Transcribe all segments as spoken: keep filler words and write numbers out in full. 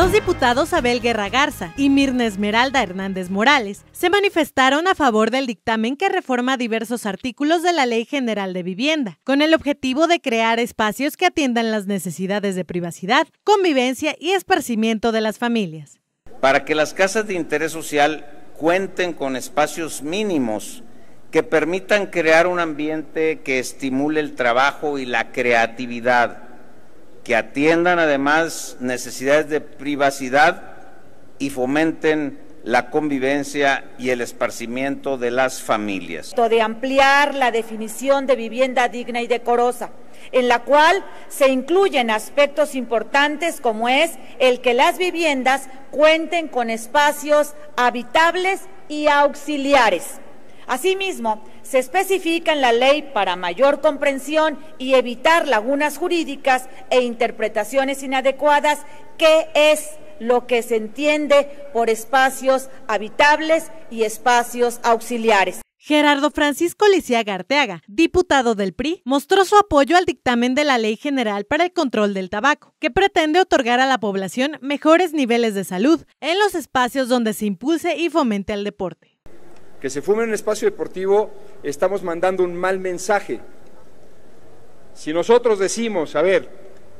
Los diputados Abel Guerra Garza y Mirna Esmeralda Hernández Morales se manifestaron a favor del dictamen que reforma diversos artículos de la Ley General de Vivienda, con el objetivo de crear espacios que atiendan las necesidades de privacidad, convivencia y esparcimiento de las familias. Para que las casas de interés social cuenten con espacios mínimos que permitan crear un ambiente que estimule el trabajo y la creatividad, que atiendan además necesidades de privacidad y fomenten la convivencia y el esparcimiento de las familias. De ampliar la definición de vivienda digna y decorosa, en la cual se incluyen aspectos importantes como es el que las viviendas cuenten con espacios habitables y auxiliares. Asimismo, se especifica en la ley para mayor comprensión y evitar lagunas jurídicas e interpretaciones inadecuadas qué es lo que se entiende por espacios habitables y espacios auxiliares. Gerardo Francisco Lisiaga Arteaga, diputado del P R I, mostró su apoyo al dictamen de la Ley General para el Control del Tabaco, que pretende otorgar a la población mejores niveles de salud en los espacios donde se impulse y fomente el deporte. Que se fume en un espacio deportivo, estamos mandando un mal mensaje. Si nosotros decimos, a ver,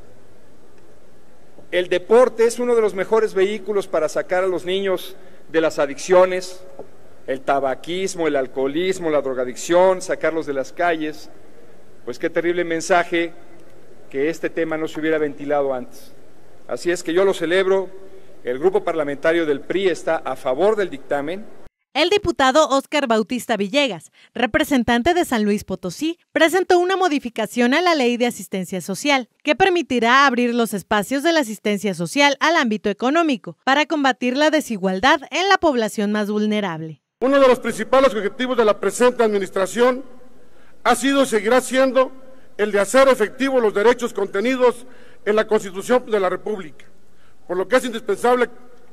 el deporte es uno de los mejores vehículos para sacar a los niños de las adicciones, el tabaquismo, el alcoholismo, la drogadicción, sacarlos de las calles, pues qué terrible mensaje que este tema no se hubiera ventilado antes. Así es que yo lo celebro, el grupo parlamentario del P R I está a favor del dictamen. El diputado Óscar Bautista Villegas, representante de San Luis Potosí, presentó una modificación a la Ley de Asistencia Social que permitirá abrir los espacios de la asistencia social al ámbito económico para combatir la desigualdad en la población más vulnerable. Uno de los principales objetivos de la presente administración ha sido y seguirá siendo el de hacer efectivos los derechos contenidos en la Constitución de la República, por lo que es indispensable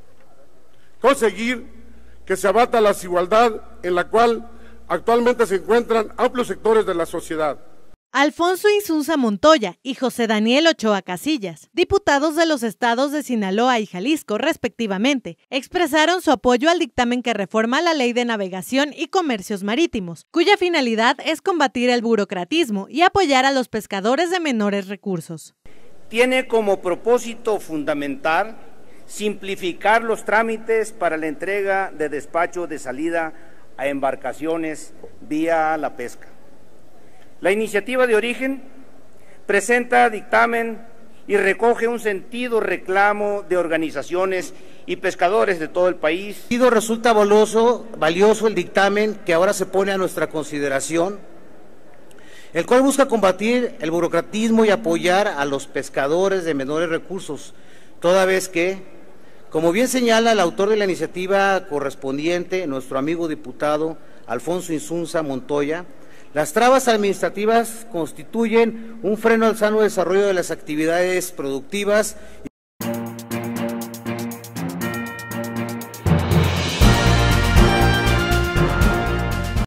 conseguir que se abata la desigualdad en la cual actualmente se encuentran amplios sectores de la sociedad. Alfonso Insunza Montoya y José Daniel Ochoa Casillas, diputados de los estados de Sinaloa y Jalisco, respectivamente, expresaron su apoyo al dictamen que reforma la Ley de Navegación y Comercios Marítimos, cuya finalidad es combatir el burocratismo y apoyar a los pescadores de menores recursos. Tiene como propósito fundamental simplificar los trámites para la entrega de despacho de salida a embarcaciones vía la pesca. La iniciativa de origen presenta dictamen y recoge un sentido reclamo de organizaciones y pescadores de todo el país. Resulta valioso, valioso el dictamen que ahora se pone a nuestra consideración, el cual busca combatir el burocratismo y apoyar a los pescadores de menores recursos, toda vez que, como bien señala el autor de la iniciativa correspondiente, nuestro amigo diputado Alfonso Insunza Montoya, las trabas administrativas constituyen un freno al sano desarrollo de las actividades productivas